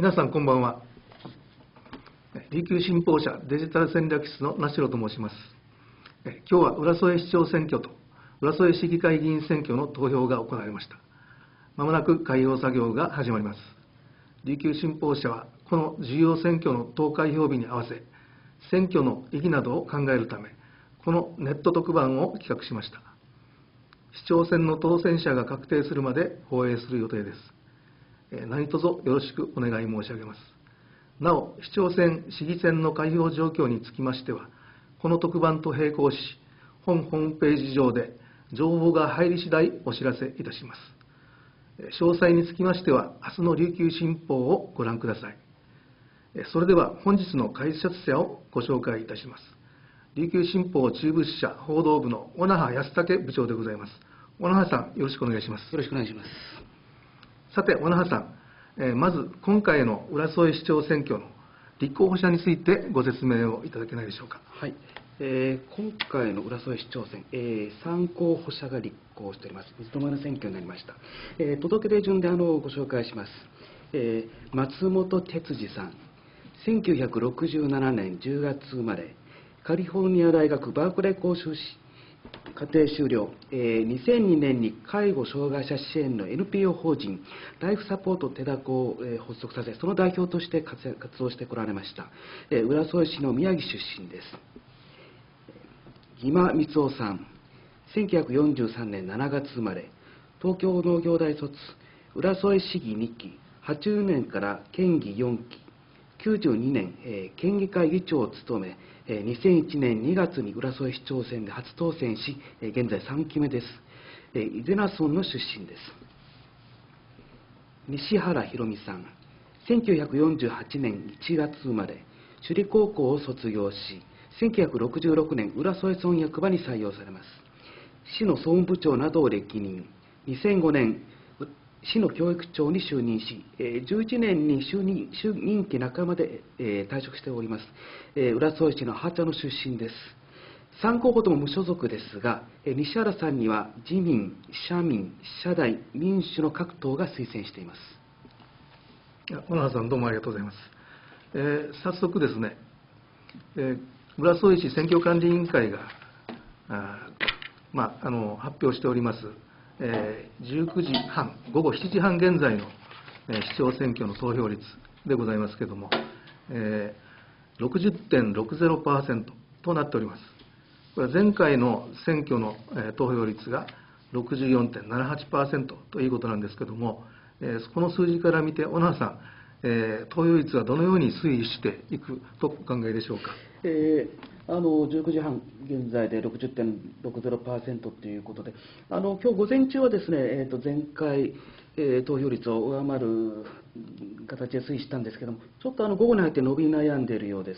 皆さんこんばんは。琉球新報社デジタル戦略室の名城と申します。今日は浦添市長選挙と浦添市議会議員選挙の投票が行われました。まもなく開票作業が始まります。琉球新報社はこの重要選挙の投開票日に合わせ、選挙の意義などを考えるため、このネット特番を企画しました。市長選の当選者が確定するまで放映する予定です。何卒よろしくお願い申し上げます。なお、市長選、市議選の開票状況につきましては、この特番と並行し、本ホームページ上で情報が入り次第お知らせいたします。詳細につきましては、明日の琉球新報をご覧ください。それでは本日の解説者をご紹介いたします。琉球新報中部支社報道部の小那覇康武部長でございます。小那覇さん、よろしくお願いします。 よろしくお願いします。 さて、小那覇さん、まず今回の浦添市長選挙の立候補者についてご説明をいただけないでしょうか。 はい、今回の浦添市長選、3候補者が立候補しております。三つどもえの選挙になりました。届け出順でご紹介します。松本哲司さん、1967年10月生まれ、カリフォルニア大学バークレー校修士課程修了、2002年に介護障害者支援の NPO 法人ライフサポート手だこを発足させ、その代表として活動してこられました。浦添市の宮城出身です。儀間光夫さん、1943年7月生まれ、東京農業大卒、浦添市議2期、80年から県議4期、92年、県議会議長を務め、2001年2月に浦添市長選で初当選し、現在3期目です。伊是名村の出身です。西原博美さん、1948年1月生まれ、首里高校を卒業し、1966年浦添村役場に採用されます。市の総務部長などを歴任、2005年市の教育長に就任し、11年に任期半ばで退職しております。浦添市の八茶の出身です。3候補とも無所属ですが、西原さんには自民、社民、社大、民主の各党が推薦しています。 小那覇さん、どうもありがとうございます。早速ですね、浦添市選挙管理委員会が発表しております19時半、午後7時半現在の市長選挙の投票率でございますけれども、60.60% となっております。これは前回の選挙の投票率が 64.78% ということなんですけれども、この数字から見て、小那覇さん、投票率はどのように推移していくとお考えでしょうか。 19時半現在で 60.60% ということで、今日午前中はですね、前回、投票率を上回る形で推移したんですけれども、ちょっと午後に入って伸び悩んでいるようです。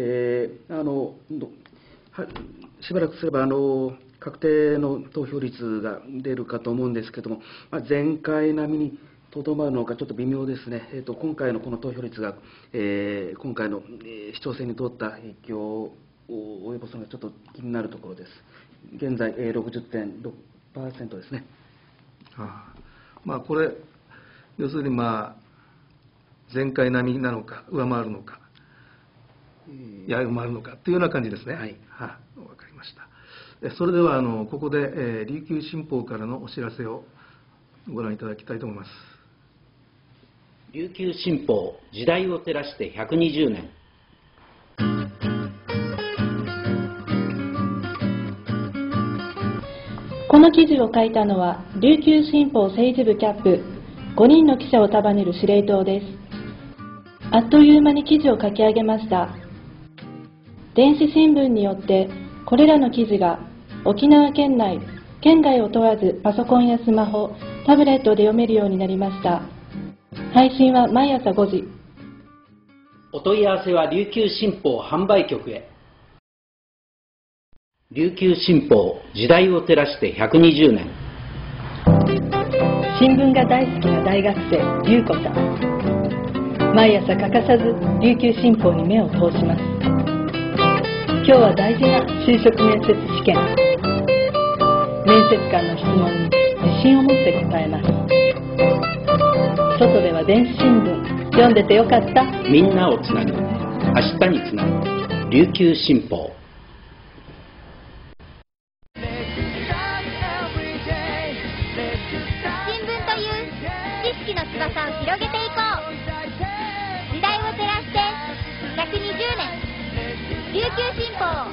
しばらくすれば確定の投票率が出るかと思うんですけれども、前回並みにとどまるのかちょっと微妙ですね。今回のこの投票率が、今回の市長選に通った影響を及ぼすのがちょっと気になるところです。現在、60.6% ですね。 これ、要するに前回並みなのか、上回るのか、上回るのかというような感じですね。はい、わかりました。それではここで琉球新報からのお知らせをご覧いただきたいと思います。 琉球新報、時代を照らして120年。 この記事を書いたのは琉球新報政治部キャップ5人の記者を束ねる司令塔です。あっという間に記事を書き上げました。電子新聞によってこれらの記事が沖縄県内、県外を問わずパソコンやスマホ、タブレットで読めるようになりました。配信は毎朝5時。 お問い合わせは琉球新報販売局へ。琉球新報、時代を照らして120年。 新聞が大好きな大学生、龍子さん。毎朝欠かさず琉球新報に目を通します。今日は大事な就職面接試験。面接官の質問に自信を持って答えます。外では電子新聞、 読んでてよかった。 みんなをつなぐ、明日につなぐ、琉球新報。 新聞という知識の翼を広げていこう。時代を照らして120年、琉球新報。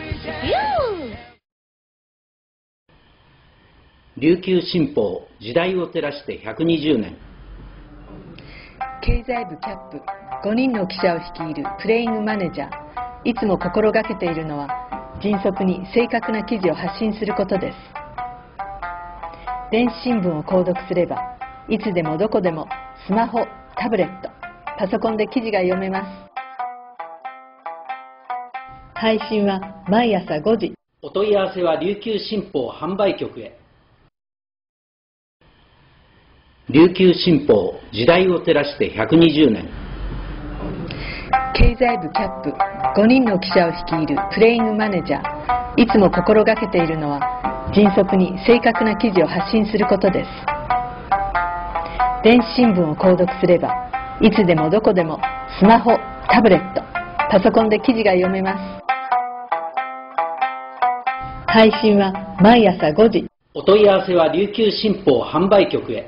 琉球新報、時代を照らして120年。 経済部キャップ5人の記者を率いるプレイングマネージャー。いつも心がけているのは、迅速に正確な記事を発信することです。電子新聞を購読すれば、いつでもどこでもスマホ、タブレット、パソコンで記事が読めます。配信は毎朝5時。 お問い合わせは琉球新報販売局へ。琉球新報、時代を照らして120年。 経済部キャップ5人の記者を率いるプレイングマネージャー。いつも心がけているのは、迅速に正確な記事を発信することです。電子新聞を購読すれば、いつでもどこでもスマホ、タブレット、パソコンで記事が読めます。配信は毎朝5時。 お問い合わせは琉球新報販売局へ。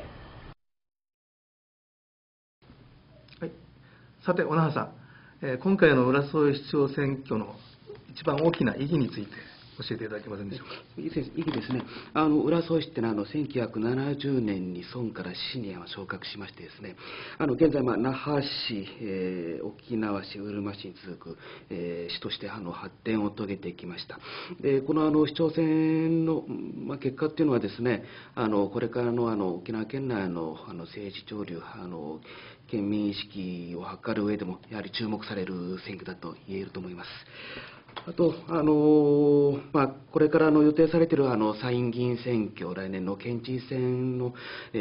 はい、さて、小野原さん、今回の浦添市長選挙の一番大きな意義について教えていただけませんでしょうか。 意義ですね、浦添市ってのは1970年に村から市に昇格しましてですね、現在、那覇市、沖縄市、うるま市に続く、市として発展を遂げてきました。でこの市長選の、結果っていうのはですね、これからの沖縄県内の政治潮流、県民意識を図る上でもやはり注目される選挙だと言えると思います。あと、これから予定されている参院議員選挙、来年の県知事選の、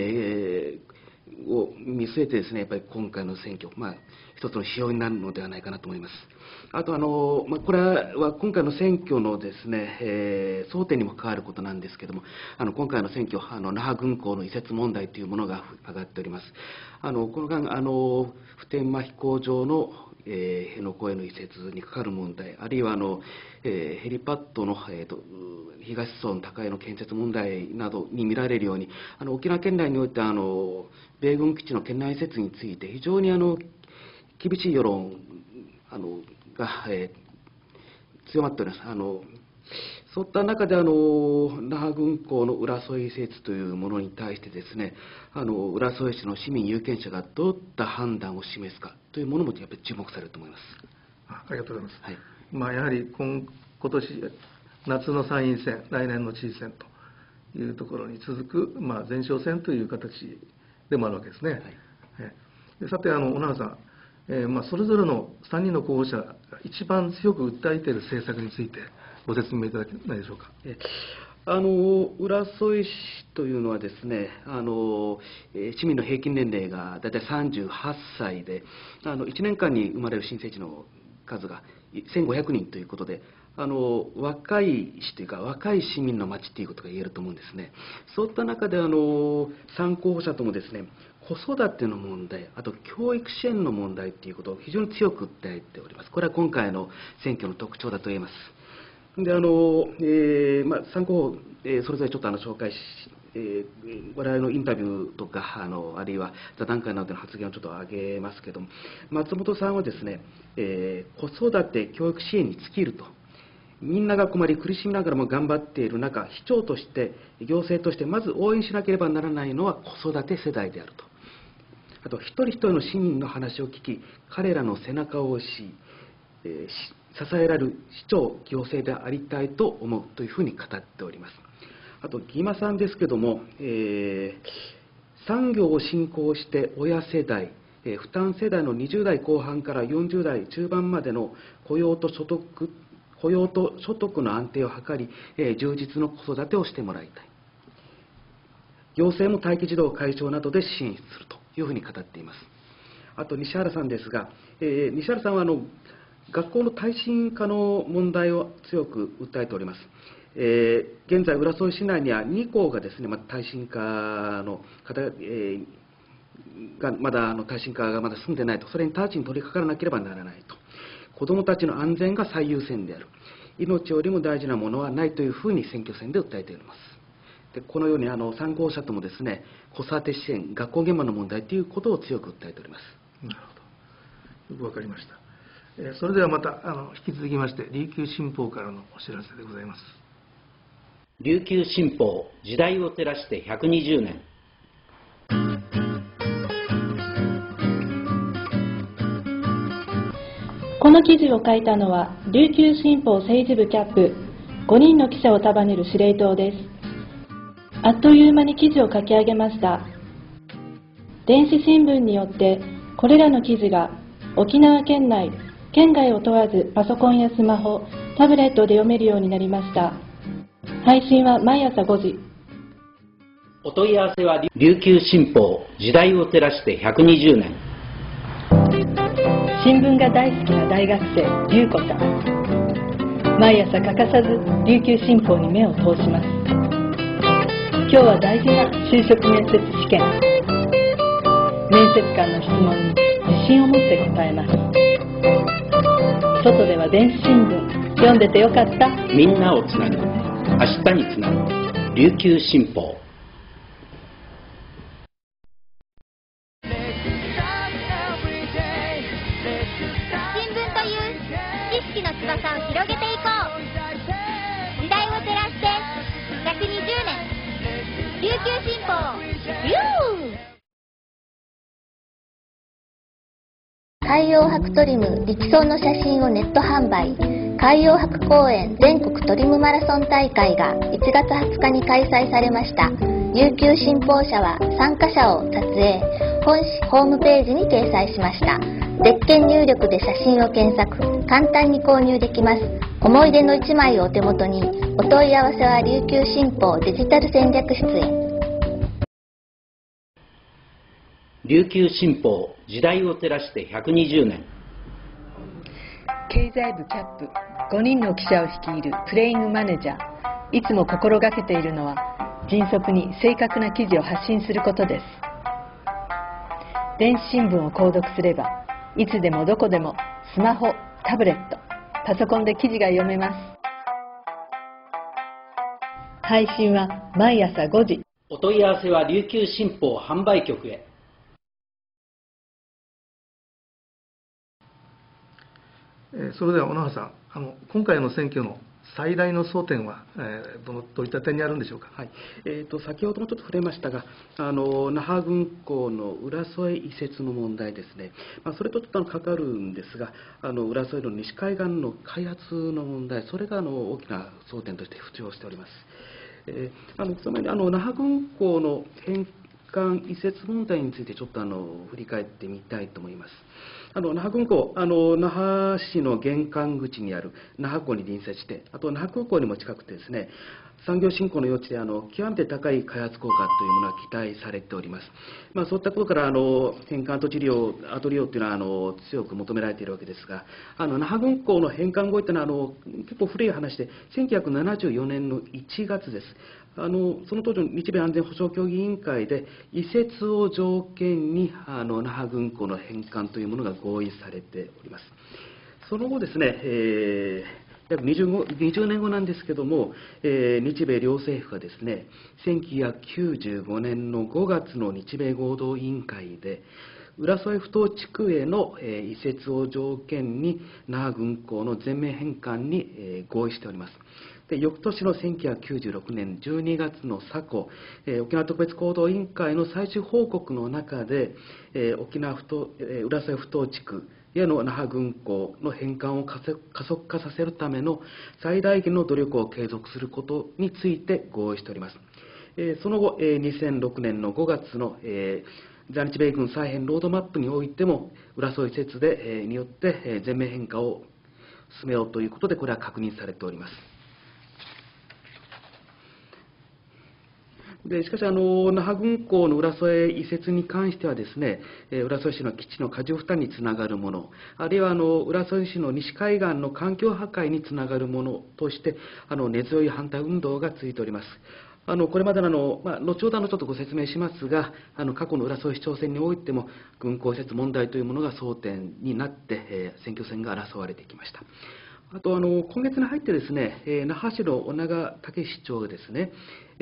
を見据えてですね、やっぱり今回の選挙、一つの指標になるのではないかなと思います。あとこれは今回の選挙のですね、争点にも関わることなんですけれども、今回の選挙、那覇軍港の移設問題というものが上がっております。この間、普天間飛行場の辺野古への移設にかかる問題、あるいはヘリパッドの、東村高江の建設問題などに見られるように、沖縄県内において米軍基地の県内移設について非常に厳しい世論が、強まっております。そういった中で那覇軍港の浦添移設というものに対してですね、浦添市の市民有権者がどういった判断を示すかというものもやっぱり注目されると思います。 ありがとうございます。 はい、 やはり今年夏の参院選、来年の知事選というところに続く、前哨戦という形でもあるわけですね。はい、さて、小野原さん、それぞれの3人の候補者が一番強く訴えている政策についてご説明いただけないでしょうか。 浦添市というのはですね、市民の平均年齢が大体38歳で、1年間に生まれる新生児の数が1500人ということで、若い市というか若い市民の町ということが言えると思うんですね。そういった中で3候補者ともですね、子育ての問題、あと教育支援の問題ということを非常に強く訴えております。これは今回の選挙の特徴だと言えます。で3候補、それぞれちょっと紹介し、我々のインタビューとかあるいは座談会などでの発言をちょっと挙げますけれども、松本さんはですね、子育て教育支援に尽きると、みんなが困り苦しみながらも頑張っている中、市長として行政としてまず応援しなければならないのは子育て世代であると。あと一人一人の市民の話を聞き、彼らの背中を押し、支えられる市長、行政でありたいと思うというふうに語っております。あと、義馬さんですけれども、産業を振興して親世代、負担世代の20代後半から40代中盤までの雇用と所得の安定を図り、充実の子育てをしてもらいたい。行政も待機児童解消などで支援するというふうに語っています。あと、西原さんですが、西原さんは学校の耐震化の問題を強く訴えております。現在、浦添市内には2校がですね、耐震化のがまだ耐震化がまだ進んでないと、それに直ちに取り掛からなければならないと、子どもたちの安全が最優先である、命よりも大事なものはないというふうに選挙戦で訴えております。でこのように3候補者ともですね、子育て支援、学校現場の問題ということを強く訴えております。 なるほど、よくわかりました。それではまた引き続きまして琉球新報からのお知らせでございます。 琉球新報時代を照らして120年。 この記事を書いたのは琉球新報政治部キャップ5人の記者を束ねる司令塔です。あっという間に記事を書き上げました。電子新聞によってこれらの記事が沖縄県内県外を問わずパソコンやスマホ、タブレットで読めるようになりました。配信は毎朝5時。 お問い合わせは琉球新報時代を照らして120年。 新聞が大好きな大学生、龍子さん。毎朝欠かさず琉球新報に目を通します。今日は大事な就職面接試験。面接官の質問に自信を持って答えます。外では電子新聞読んでてよかった。 みんなをつなぐ、明日につなぐ琉球新報。 新聞という知識の翼を広げていこう。時代を照らして120年、琉球新報。海洋博トリム力走の写真をネット販売。海洋博公園全国トリムマラソン大会が1月20日に開催されました。琉球新報社は参加者を撮影、本誌ホームページに掲載しました。ゼッケン入力で写真を検索、簡単に購入できます。思い出の1枚をお手元に。お問い合わせは琉球新報デジタル戦略室へ。 琉球新報時代を照らして120年。 経済部キャップ5人の記者を率いるプレイングマネージャー。いつも心がけているのは迅速に正確な記事を発信することです。電子新聞を購読すればいつでもどこでもスマホ、タブレット、パソコンで記事が読めます。配信は毎朝5時。 お問い合わせは琉球新報販売局へ。 それでは小野原さん、今回の選挙の最大の争点は、どういった点にあるんでしょうか。 はい、先ほどもちょっと触れましたが、那覇軍港の浦添移設の問題ですね、それとちょっと関わるんですが、浦添の西海岸の開発の問題、それが大きな争点として浮上しております。つまり那覇軍港の返還移設問題についてちょっと振り返ってみたいと思います。那覇軍港、那覇市の玄関口にある那覇港に隣接して、あと那覇空港にも近くてですね、産業振興の余地で極めて高い開発効果というものが期待されております。そういったことから返還跡地利用、後利用というのは強く求められているわけですが、那覇軍港の返還合意というのは結構古い話で、1974年の1月です。その当時の日米安全保障協議委員会で移設を条件に那覇軍港の返還というものが合意されております。その後ですね、約20年後なんですけども、日米両政府がですね、1995年の5月の日米合同委員会で浦添ふ頭地区への移設を条件に那覇軍港の全面返還に合意しております。で翌年の1996年12月の昨今、沖縄特別行動委員会の最終報告の中で、浦添ふ頭地区への那覇軍港の返還を加速化させるための最大限の努力を継続することについて合意しております。その後、2006年の5月の在日米軍再編ロードマップにおいても浦添移設によって全面返還を進めようということで、これは確認されております。しかし那覇軍港の浦添移設に関してはですね、浦添市の基地の過重負担につながるもの、あるいは浦添市の西海岸の環境破壊につながるものとして根強い反対運動が続いております。 これまでの後ほどちょっとご説明しますが、過去の浦添市長選においても、軍港移設問題というものが争点になって、選挙戦が争われてきました。あと、今月に入ってですね、那覇市の尾長武市長がですね、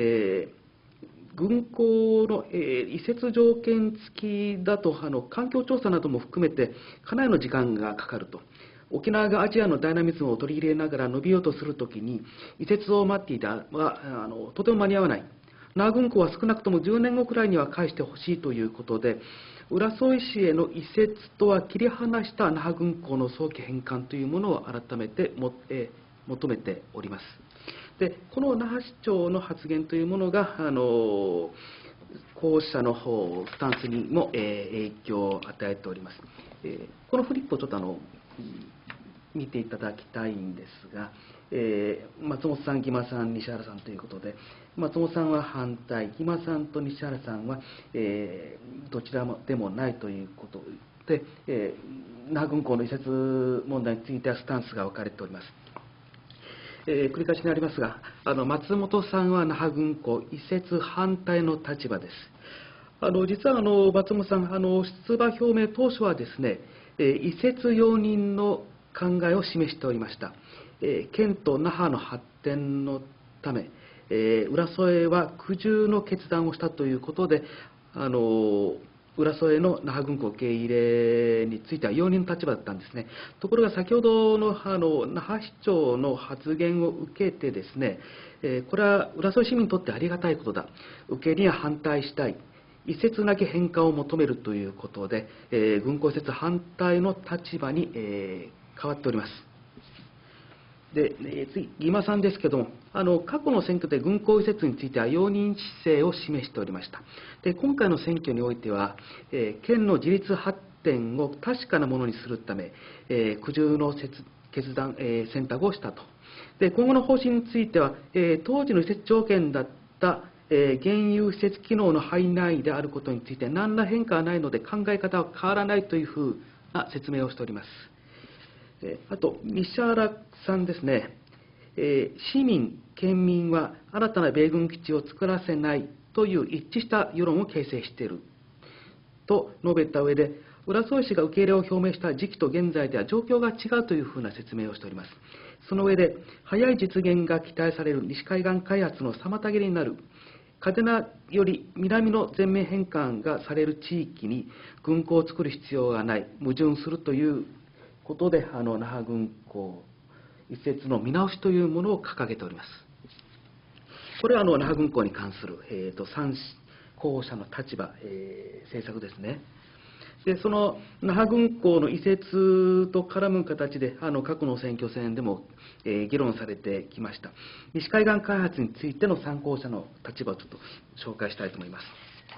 軍港の移設条件付きだと、環境調査なども含めて、かなりの時間がかかると。沖縄がアジアのダイナミズムを取り入れながら伸びようとするときに、移設を待っていたはとても間に合わない。那覇軍港は少なくとも10年後くらいには返してほしいということで、浦添市への移設とは切り離した那覇軍港の早期返還というものを改めて求めております。で、この那覇市長の発言というものが、候補者のスタンスにも影響を与えております。このフリップをちょっと見ていただきたいんですが、松本さん、義馬さん、西原さんということで、松本さんは反対、義馬さんと西原さんは、どちらでもないということで、那覇軍港の移設問題についてはスタンスが分かれております。繰り返しになりますが、松本さんは那覇軍港移設反対の立場です。実は松本さん、出馬表明当初はですね、移設容認の考えを示しておりました。県と那覇の発展のため、浦添は苦渋の決断をしたということで、浦添の那覇軍港受け入れについては容認の立場だったんですね。ところが先ほどの那覇市長の発言を受けてですね、これは浦添市民にとってありがたいことだ、受け入れには反対したい、移設なき返還を求めるということで、軍港移設反対の立場に、変わっております。で、次、義馬さんですけども、過去の選挙で軍港移設については容認姿勢を示しておりました。で、今回の選挙においては、県の自立発展を確かなものにするため、苦渋の決断、選択をしたと。で、今後の方針については、当時の移設条件だった現有施設機能の範囲内であることについて何ら変化はないので考え方は変わらないというふうな説明をしております。あと、西原さんですね、市民、県民は新たな米軍基地を作らせないという一致した世論を形成していると述べた上で、浦添市が受け入れを表明した時期と現在では状況が違うというふうな説明をしております。その上で、早い実現が期待される西海岸開発の妨げになる嘉手納より南の全面返還がされる地域に軍港を作る必要がない、矛盾するということで、那覇軍港移設の見直しというものを掲げております。これは那覇軍港に関する、3候補者の立場、政策ですね。で、その那覇軍港の移設と絡む形で、過去の選挙戦でも、議論されてきました。西海岸開発についての3候補者の立場をちょっと紹介したいと思います。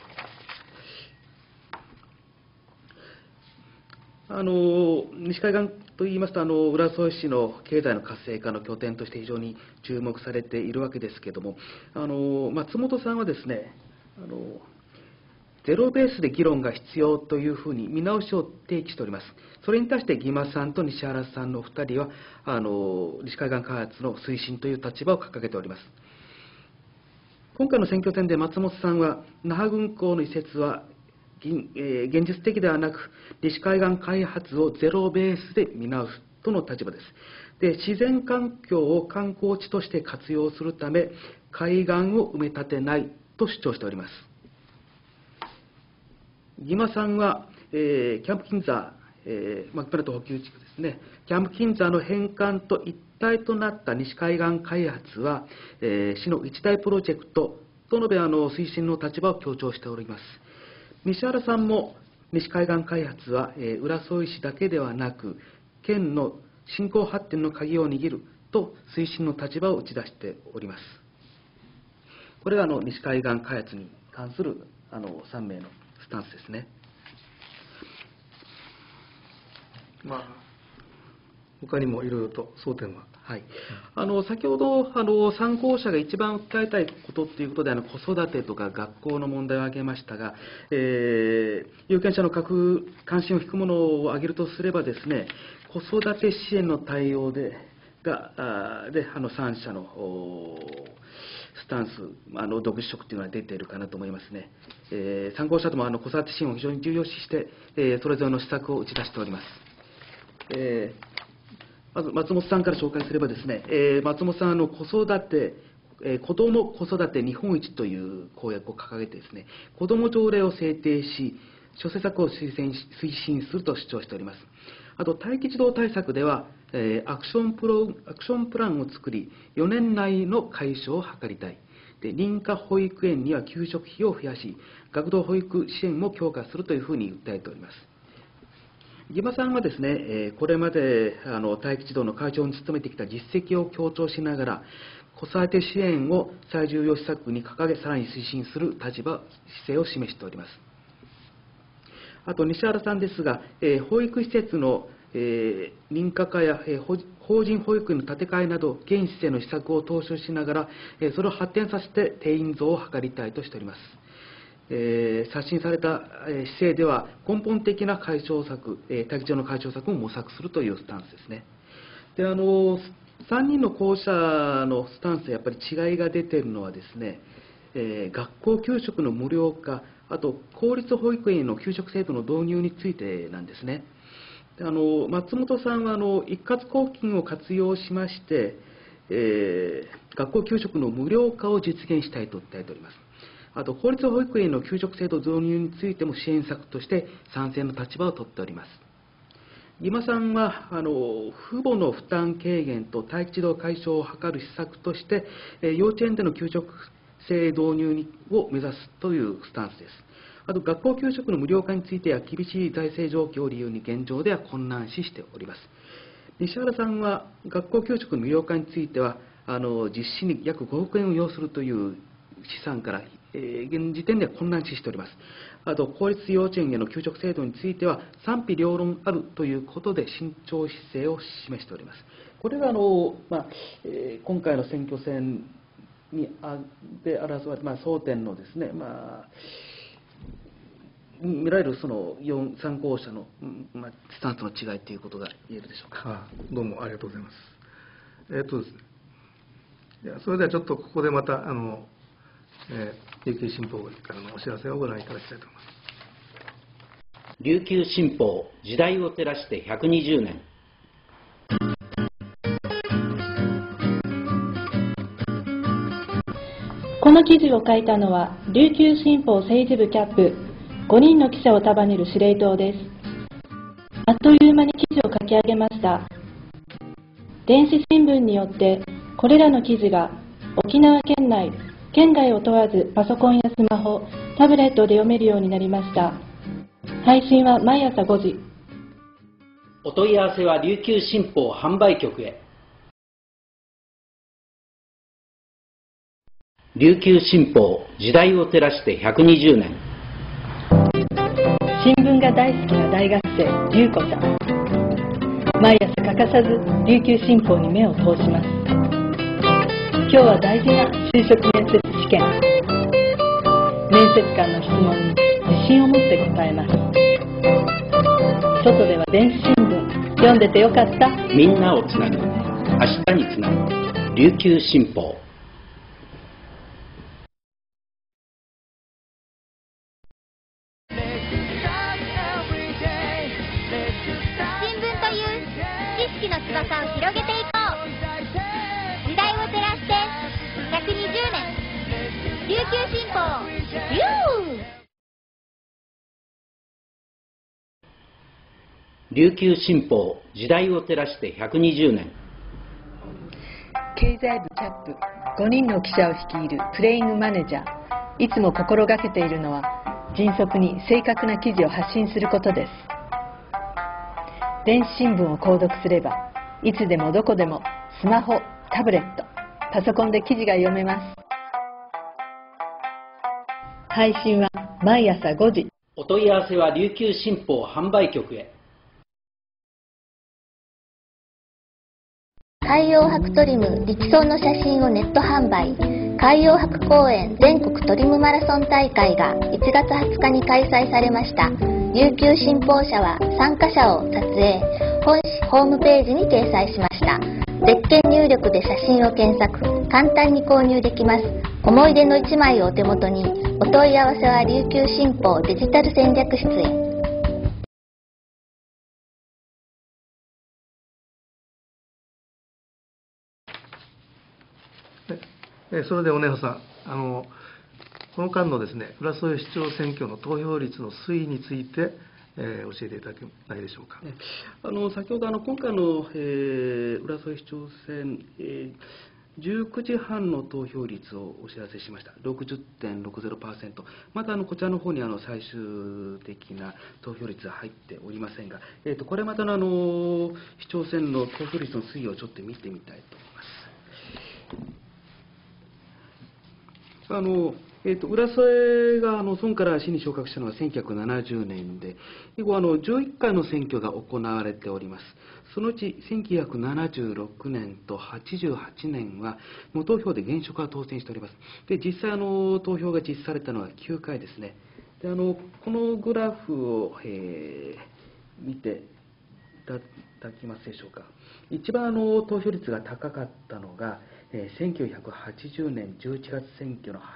西海岸といいますと、浦添市の経済の活性化の拠点として非常に注目されているわけですけれども、松本さんはですね、ゼロベースで議論が必要というふうに見直しを提起しております。それに対して義馬さんと西原さんの2人は西海岸開発の推進という立場を掲げております。今回の選挙戦で松本さんは、那覇軍港の移設は現実的ではなく、西海岸開発をゼロベースで見直すとの立場です。で、自然環境を観光地として活用するため、海岸を埋め立てないと主張しております。義馬さんは、キャンプ金座、マクペナト補給地区ですね、キャンプ金座の返還と一体となった西海岸開発は、市の一大プロジェクトと述べ、推進の立場を強調しております。西原さんも西海岸開発は、浦添市だけではなく、県の振興発展の鍵を握ると推進の立場を打ち出しております。これが西海岸開発に関する3名のスタンスですね。 他にもいろいろと争点は。 はい、先ほど3候補者が一番訴えたいことということで子育てとか学校の問題を挙げましたが、有権者の関心を引くものを挙げるとすればですね、子育て支援の対応で3社のススタンス、独自色というのが出ているかなと思いますね。参考者とも子育て支援を非常に重要視して、それぞれの施策を打ち出しております。まず松本さんから紹介すればですね、松本さん子ども子育て日本一という公約を掲げてですね、子ども条例を制定し、諸施策を推進すると主張しております。あと、待機児童対策では、アクションプランを作り、4年内の解消を図りたい。で、認可保育園には給食費を増やし、学童保育支援も強化するというふうに訴えております。義馬さんはですね、これまで待機児童の解消に努めてきた実績を強調しながら、子育て支援を最重要施策に掲げ、さらに推進する姿勢を示しております。あと、西原さんですが、保育施設の認可化や法人保育園の建て替えなど、現施設の施策を踏襲しながら、それを発展させて定員増を図りたいとしております。刷新された姿勢では、根本的な解消策、待機児童の解消策を模索するというスタンスですね。で、3人の候補者のスタンス、やっぱり違いが出ているのはですね、学校給食の無料化、あと公立保育園の給食制度の導入についてなんですね。で、松本さんは一括交付金を活用しまして、学校給食の無料化を実現したいと訴えております。あと、公立保育園の給食制度導入についても支援策として賛成の立場を取っております。義馬さんは父母の負担軽減と待機児童解消を図る施策として、幼稚園での給食制導入を目指すというスタンスです。あと、学校給食の無料化については、厳しい財政状況を理由に現状では困難視しております。西原さんは、学校給食の無料化については、実施に約5億円を要するという試算から、現時点では困難視しております。あと、公立幼稚園への給食制度については、賛否両論あるということで、慎重姿勢を示しております。これが今回の選挙戦で争われ、争点のですね、見られる3候補者の、スタンスの違いということが言えるでしょうか。 どうもありがとうございます。ですね、それではちょっとここでまた琉球新報からのお知らせをご覧いただきたいと思います。 琉球新報時代を照らして120年。 この記事を書いたのは琉球新報政治部キャップ5人の記者を束ねる司令塔です。あっという間に記事を書き上げました。電子新聞によってこれらの記事が沖縄県内県外を問わずパソコンやスマホ、タブレットで読めるようになりました。配信は毎朝5時。 お問い合わせは琉球新報販売局へ。琉球新報時代を照らして120年。 新聞が大好きな大学生、龍子ちゃん。毎朝欠かさず琉球新報に目を通します。今日は大事な就職面接試験。面接官の質問に自信を持って答えます。外では電子新聞読んでてよかった。 みんなをつなぐ、明日につなぐ琉球新報。 新聞という知識の翼を広げていこう。時代を照らして120年、琉球新報。 琉球新報時代を照らして120年。 経済部キャップ5人の記者を率いるプレイングマネージャー。いつも心がけているのは迅速に正確な記事を発信することです。電子新聞を購読すればいつでもどこでもスマホ、タブレット、パソコンで記事が読めます。配信は毎朝5時。 お問い合わせは琉球新報販売局へ。 海洋博トリム力走の写真をネット販売。海洋博公園全国トリムマラソン大会が1月20日に開催されました。琉球新報社は参加者を撮影、本誌ホームページに掲載しました。ゼッケン入力で写真を検索、簡単に購入できます。 思い出の1枚をお手元に。お問い合わせは琉球新報デジタル戦略室へ。 それで、おねほさん、この間のですね、浦添市長選挙の投票率の推移について、教えていただけないでしょうか。 先ほど今回の、浦添市長選、19時半の投票率をお知らせしました。60.60%。またこちらの方に最終的な投票率は入っておりませんが、これまたの市長選の投票率の推移をちょっと見てみたいと思います。浦添が村から市に昇格したのは1970年で、以後11回の選挙が行われております。そのうち1976年と88年は無投票で現職が当選しております。で、実際投票が実施されたのは9回ですね。で、このグラフを、見ていただけますでしょうか。一番投票率が高かったのが1980年11月選挙の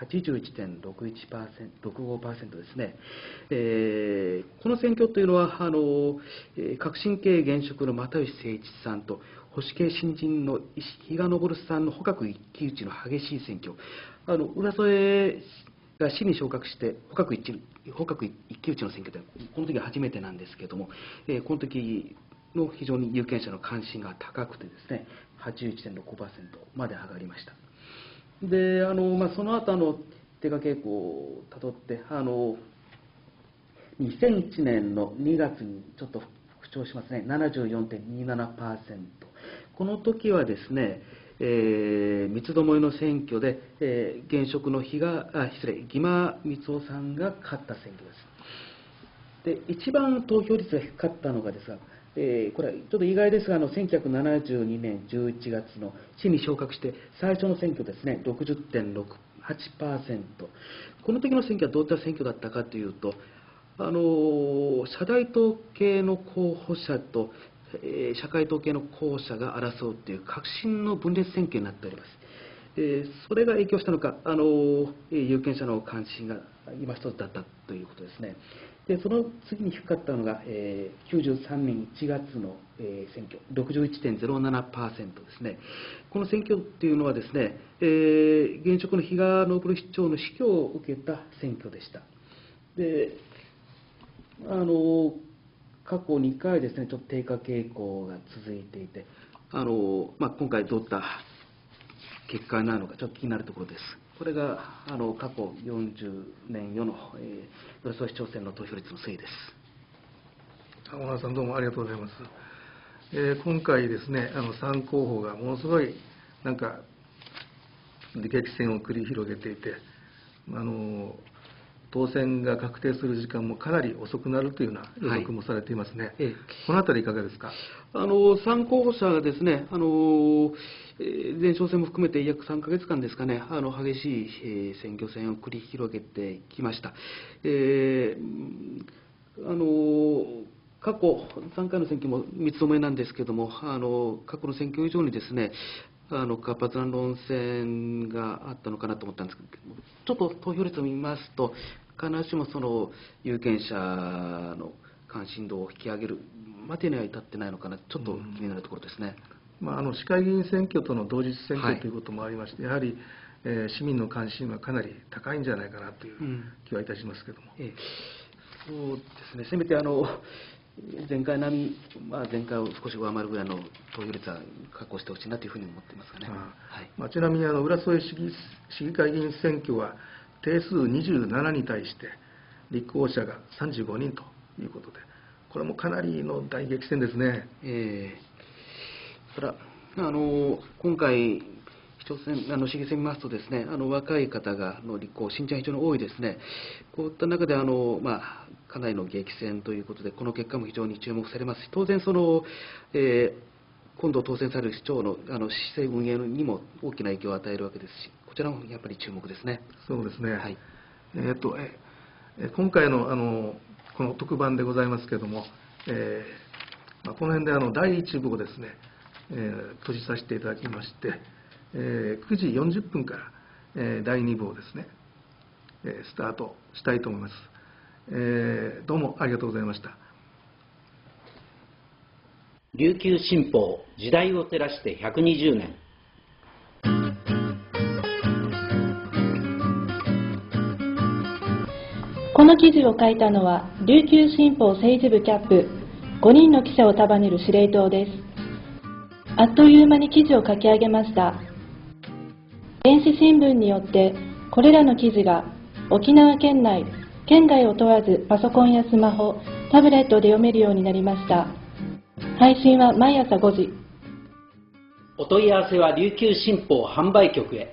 81.65% ですね。この選挙というのは革新系現職の又吉誠一さんと保守系新人の比嘉昇さんの捕獲一騎打ちの激しい選挙。浦添が市に昇格して捕獲一騎打ちの選挙で、この時は初めてなんですけれども、この時の非常に有権者の関心が高くてですね、81.6% まで上がりました。で、その後低下傾向をたどって、2001年の2月にちょっと復調しますね、74.27%。この時はですね、三つどもえの選挙で、現職の義間光夫さんが勝った選挙です。で、一番投票率が低かったのがですが、これはちょっと意外ですが、1972年11月の市に昇格して最初の選挙ですね、60.68%。この時の選挙はどういった選挙だったかというと、社大党系の候補者と、社会党系の候補者が争うという革新の分裂選挙になっております。それが影響したのか、有権者の関心が今一つだったということですね。で、その次に低かったのが、93年1月の、選挙、61.07% ですね。この選挙というのはですね、現職の比嘉昇市長の死去を受けた選挙でした。で、過去2回ですね、ちょっと低下傾向が続いていて、今回どういった結果になるのかちょっと気になるところです。これが過去40年余の浦添市長選の投票率の推移です。 小原さん、どうもありがとうございます。今回ですね、3候補がものすごい激戦を繰り広げていて、当選が確定する時間もかなり遅くなるというような予測もされていますね。このあたりいかがですか。 3候補者がですね、前哨戦も含めて約3ヶ月間ですかね、激しい選挙戦を繰り広げてきました。過去3回の選挙も三つどもえなんですけれども、過去の選挙以上にですね、活発な論戦があったのかなと思ったんですけど、ちょっと投票率を見ますと、必ずしも有権者の関心度を引き上げるまでには至ってないのかな、ちょっと気になるところですね。 市会議員選挙との同日選挙ということもありまして、やはり、市民の関心はかなり高いんじゃないかなという気はいたしますけれども。 そうですね、せめて前回並み、前回を少し上回るぐらいの投票率は確保してほしいなというふうに思っていますがね。 ちなみに浦添市議会議員選挙は定数27に対して立候補者が35人ということで、これもかなりの大激戦ですね。 ただ今回市長選市議選見ますとですね、若い方が立候補、新人は非常に多いですね。こういった中でかなりの激戦ということで、この結果も非常に注目されますし、当然今度当選される市長の市政運営にも大きな影響を与えるわけですし、こちらもやっぱり注目ですね。 そうですね。今回のこの特番でございますけれども、この辺で第1部をですね、閉じさせていただきまして、9時40分から、 第2部をですね、スタートしたいと思います。どうもありがとうございました。 琉球新報時代を照らして120年。 この記事を書いたのは琉球新報政治部キャップ5人の記者を束ねる司令塔です。あっという間に記事を書き上げました。電子新聞によってこれらの記事が沖縄県内県外を問わずパソコンやスマホタブレットで読めるようになりました。配信は毎朝5時。 お問い合わせは琉球新報販売局へ。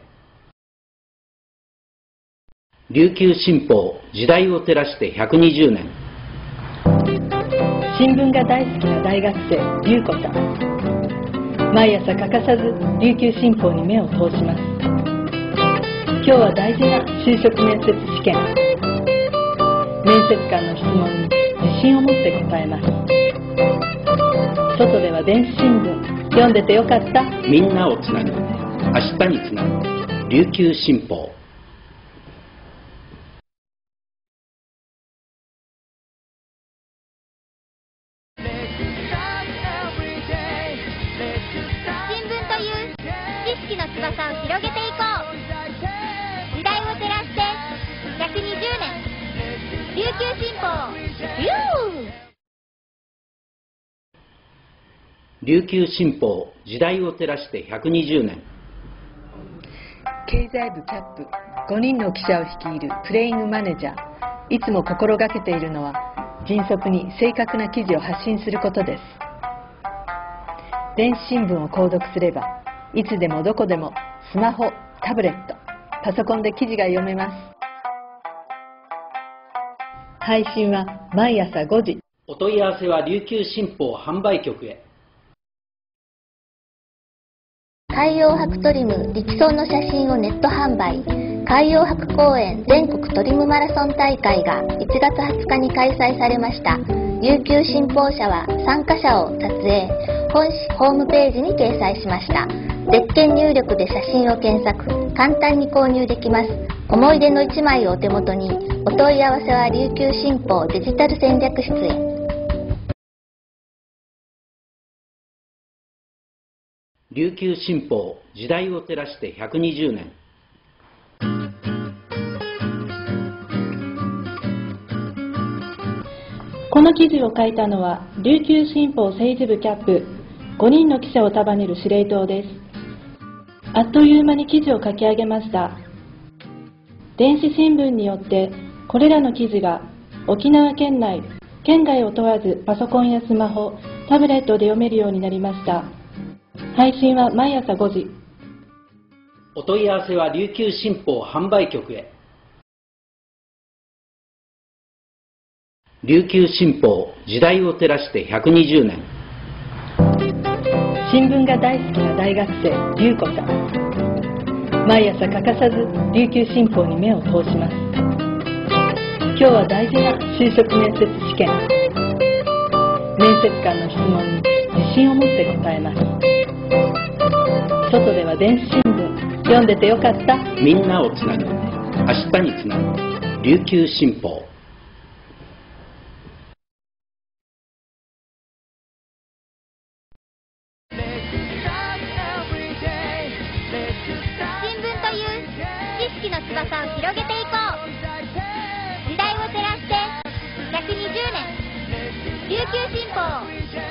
琉球新報時代を照らして120年。 新聞が大好きな大学生優子さん、毎朝欠かさず琉球新報に目を通します。今日は大事な就職面接試験。面接官の質問に自信を持って答えます。外では電子新聞読んでてよかった。 みんなをつなぐ、明日につなぐ琉球新報。 知識の翼を広げていこう。時代を照らして120年。琉球新報。 琉球新報時代を照らして120年。 経済部キャップ5人の記者を率いるプレイングマネージャー、いつも心がけているのは迅速に正確な記事を発信することです。電子新聞を購読すればいつでもどこでもスマホ、タブレット、パソコンで記事が読めます。配信は毎朝5時。 お問い合わせは琉球新報販売局へ。 海洋博トリム力走の写真をネット販売。海洋博公園全国トリムマラソン大会が1月20日に開催されました。琉球新報社は参加者を撮影、本誌ホームページに掲載しました。ゼッケン入力で写真を検索、簡単に購入できます。思い出の1枚をお手元に。お問い合わせは琉球新報デジタル戦略室へ。 琉球新報時代を照らして120年。 この記事を書いたのは琉球新報政治部キャップ5人の記者を束ねる司令塔です。あっという間に記事を書き上げました。電子新聞によってこれらの記事が沖縄県内県外を問わずパソコンやスマホタブレットで読めるようになりました。配信は毎朝5時。 お問い合わせは琉球新報販売局へ。琉球新報時代を照らして120年。 新聞が大好きな大学生優子さん、毎朝欠かさず琉球新報に目を通します。今日は大事な就職面接試験。面接官の質問に自信を持って答えます。外では電子新聞読んでてよかった。 みんなをつなぐ、明日につなぐ琉球新報。 知識の翼を広げていこう。時代を照らして120年。琉球新報。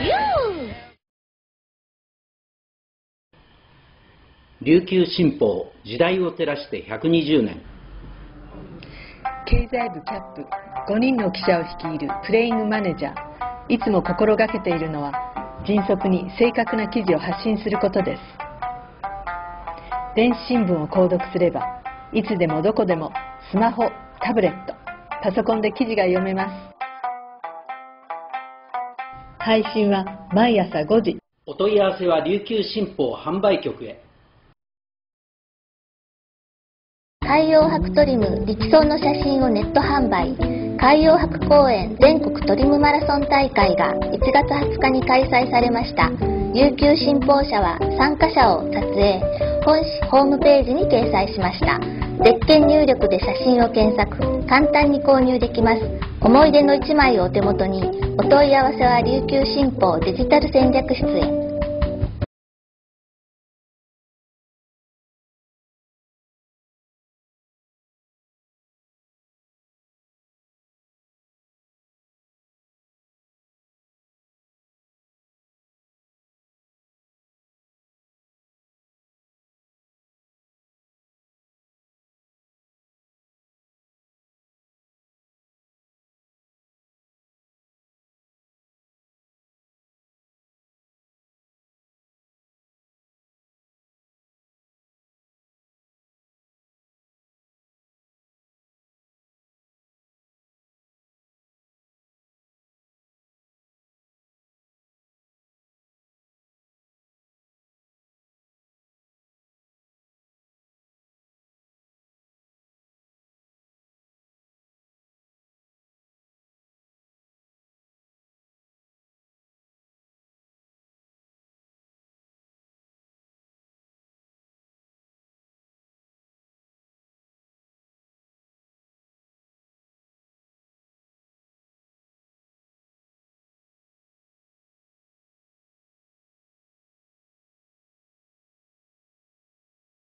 琉球新報時代を照らして120年。 経済部キャップ5人の記者を率いるプレイングマネージャー、いつも心がけているのは迅速に正確な記事を発信することです。電子新聞を購読すればいつでもどこでもスマホ、タブレット、パソコンで記事が読めます。配信は毎朝5時。 お問い合わせは琉球新報販売局へ。 海洋博トリム力走の写真をネット販売。海洋博公園全国トリムマラソン大会が1月20日に開催されました。琉球新報社は参加者を撮影、 本誌ホームページに掲載しました。ゼッケン入力で写真を検索、簡単に購入できます。思い出の1枚をお手元に。お問い合わせは琉球新報デジタル戦略室へ。